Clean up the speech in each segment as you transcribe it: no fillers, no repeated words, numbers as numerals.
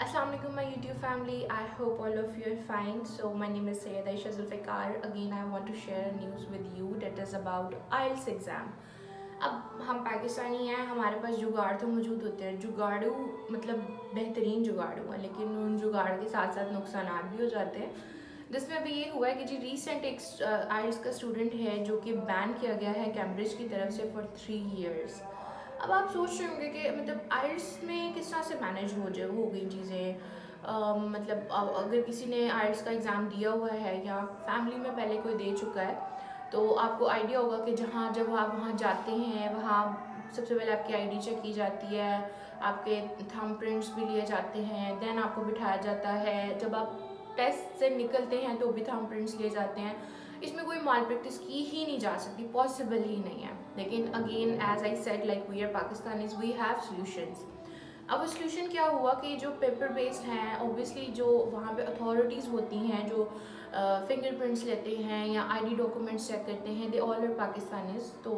Assalamu alaikum my YouTube family. I hope all of you are fine. So my name is Sayyida Aisha Zulfikar. Again I want to share a news with you that is about IELTS exam. अब हम पाकिस्तानी हैं, हमारे पास जुगाड़ तो मौजूद होते हैं। जुगाड़ू मतलब बेहतरीन जुगाड़ू है, लेकिन उन जुगाड़ के साथ साथ नुकसान भी हो जाते हैं। जिसमें अभी ये हुआ है कि जी रिसेंट एक आइल्स का स्टूडेंट है जो कि बैन किया गया है कैम्ब्रिज की तरफ से फॉर 3 years। अब आप सोच रहे होंगे कि मतलब आइल्स में किस तरह से मैनेज हो गई चीज़ें। मतलब अगर किसी ने आइल्स का एग्ज़ाम दिया हुआ है या फैमिली में पहले कोई दे चुका है तो आपको आइडिया होगा कि जब आप वहाँ जाते हैं वहाँ सबसे पहले आपकी आईडी चेक की जाती है, आपके थंब प्रिंट्स भी लिए जाते हैं, देन आपको बिठाया जाता है। जब आप टेस्ट से निकलते हैं तो भी थंब प्रिंट्स लिए जाते हैं। इसमें कोई माल प्रैक्टिस की ही नहीं जा सकती, पॉसिबल ही नहीं है। लेकिन again as I said like we are Pakistanis, we have solutions. अब सोल्यूशन क्या हुआ कि जो पेपर बेस्ड हैं ऑब्वियसली जो वहाँ पे अथॉरिटीज़ होती हैं जो फिंगरप्रिंट्स लेते हैं या आईडी डॉक्यूमेंट्स चेक करते हैं, दे ऑल आर पाकिस्तानीज। तो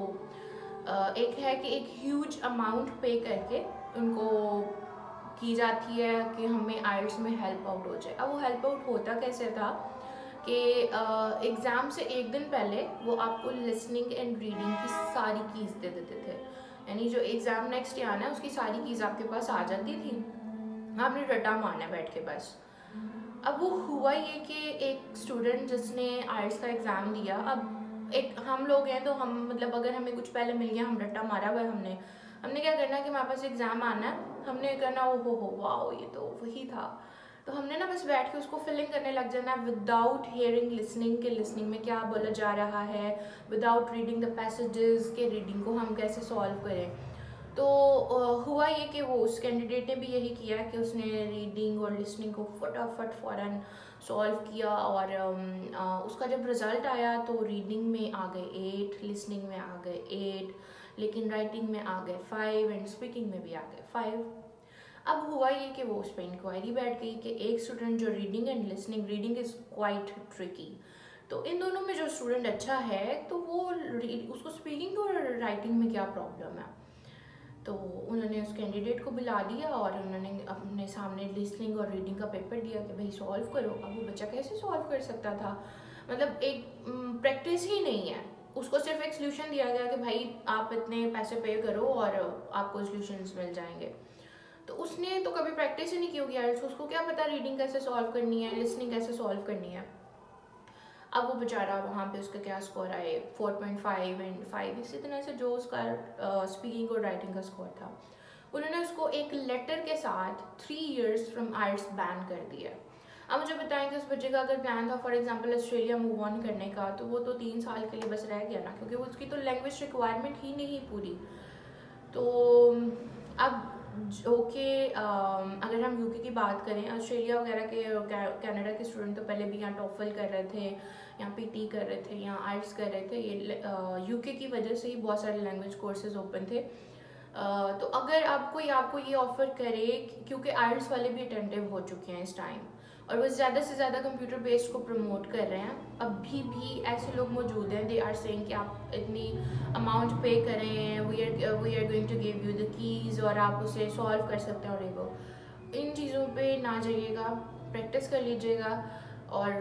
एक है कि एक ह्यूज अमाउंट पे करके उनको की जाती है कि हमें आइल्स में हेल्प आउट हो जाए। अब वो हेल्प आउट होता कैसे था कि एग्ज़ाम से एक दिन पहले वो आपको लिसनिंग एंड रीडिंग की सारी कीज़ दे देते थे, यानी जो एग्ज़ाम नेक्स्ट डे आना है उसकी सारी कीज़ आपके पास आ जाती थी, आपने रटा मारना है बैठ के बस। अब वो हुआ ये कि एक स्टूडेंट जिसने आइल्स का एग्ज़ाम दिया, अब एक हम लोग हैं तो हम मतलब अगर हमें कुछ पहले मिल गया, हम रट्टा मारा हुआ है, हमने क्या करना है कि हमारे पास एग्ज़ाम आना है, हमने करना ओ हो वाओ ये तो वही था। तो हमने ना बस बैठ के उसको फिलिंग करने लग जाना विदाउट हेयरिंग लिसनिंग के लिसनिंग में क्या बोला जा रहा है, विदाउट रीडिंग द पैसेजेस के रीडिंग को हम कैसे सॉल्व करें। तो हुआ ये कि वो उस कैंडिडेट ने भी यही किया कि उसने रीडिंग और लिसनिंग को फटाफट फ़ौरन सॉल्व किया और उसका जब रिज़ल्ट आया तो रीडिंग में आ गए 8, लिसनिंग में आ गए 8, लेकिन राइटिंग में आ गए 5 एंड स्पीकिंग में भी आ गए 5। अब हुआ ये कि वो उस पर इंक्वायरी बैठ गई कि एक स्टूडेंट जो reading and listening, reading is quite tricky, तो इन दोनों में जो स्टूडेंट अच्छा है तो वो उसको स्पीकिंग और राइटिंग में क्या प्रॉब्लम है। तो उन्होंने उस कैंडिडेट को बुला लिया और उन्होंने अपने सामने लिसनिंग और रीडिंग का पेपर दिया कि भाई सॉल्व करो। अब वो बच्चा कैसे सॉल्व कर सकता था, मतलब एक प्रैक्टिस ही नहीं है। उसको सिर्फ एक सोल्यूशन दिया गया कि भाई आप इतने पैसे पे करो और आपको सोल्यूशंस मिल जाएंगे। तो उसने तो कभी प्रैक्टिस ही नहीं की होगी आइल्स, उसको क्या पता रीडिंग कैसे सॉल्व करनी है, लिसनिंग कैसे सॉल्व करनी है। अब वो बेचारा वहाँ पे उसका क्या स्कोर आए 4.5 एंड 5, इसी तरह से जो उसका स्पीकिंग और राइटिंग का स्कोर था, उन्होंने उसको एक लेटर के साथ 3 years फ्रॉम आइल्स बैन कर दिया। अब मुझे बताएं कि उस बच्चे का अगर प्लान था for example Australia move on करने का, तो वो तो 3 साल के लिए बस रह गया ना, क्योंकि उसकी तो लैंग्वेज रिक्वायरमेंट ही नहीं पूरी। तो अब जो कि अगर हम यूके की बात करें, ऑस्ट्रेलिया वगैरह के कनाडा के स्टूडेंट तो पहले भी यहाँ टॉफल कर रहे थे, यहाँ पीटी कर रहे थे, यहाँ आइल्स कर रहे थे। ये यूके की वजह से ही बहुत सारे लैंग्वेज कोर्सेज ओपन थे। तो अगर आपको ये ऑफ़र करे, क्योंकि आइल्स वाले भी अटेंटिव हो चुके हैं इस टाइम और वो ज़्यादा से ज़्यादा कंप्यूटर बेस्ड को प्रमोट कर रहे हैं, अभी भी ऐसे लोग मौजूद हैं, दे आर सेइंग कि आप इतनी अमाउंट पे करें, we are going to give you the keys और आप उसे सॉल्व कर सकते हैं। और एगो इन चीज़ों पे ना जाइएगा, प्रैक्टिस कर लीजिएगा और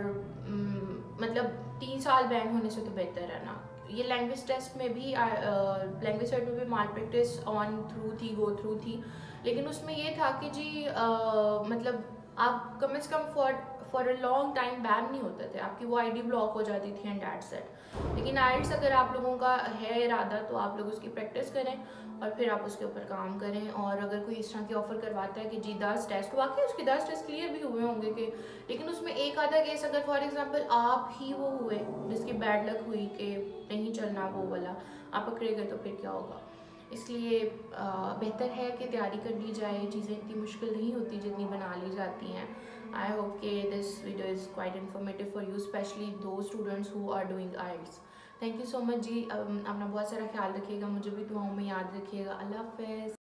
मतलब 3 साल बैन होने से तो बेहतर है ना। ये लैंग्वेज टेस्ट में भी लैंग्वेज सेट में भी माल प्रैक्टिस ऑन थ्रू थी, गो थ्रू थी, लेकिन उसमें ये था कि जी मतलब आप कम से कम for a long time ban नहीं होते थे, आपकी वो आईडी ब्लॉक हो जाती थी एंड दैट्स इट। लेकिन आइल्स अगर आप लोगों का है इरादा तो आप लोग उसकी प्रैक्टिस करें और फिर आप उसके ऊपर काम करें। और अगर कोई इस तरह की ऑफ़र करवाता है कि जी 10 टेस्ट, वाकई उसके 10 टेस्ट क्लियर भी हुए होंगे कि, लेकिन उसमें एक आधा केस अगर फॉर एग्जांपल आप ही वो हुए जिसकी बैड लक हुई कि नहीं चलना वो वाला, आप पकड़े गए, तो फिर क्या होगा। इसलिए बेहतर है कि तैयारी कर ली जाए, चीज़ें इतनी मुश्किल नहीं होती जितनी बना ली जाती हैं। आई होप कि this video is quite informative for you, specially to students who are doing IELTS. Thank you so much ji. अपना बहुत सारा ख्याल रखिएगा, मुझे भी दुआओं में याद रखिएगा। अल्लाह हाफ़िज़।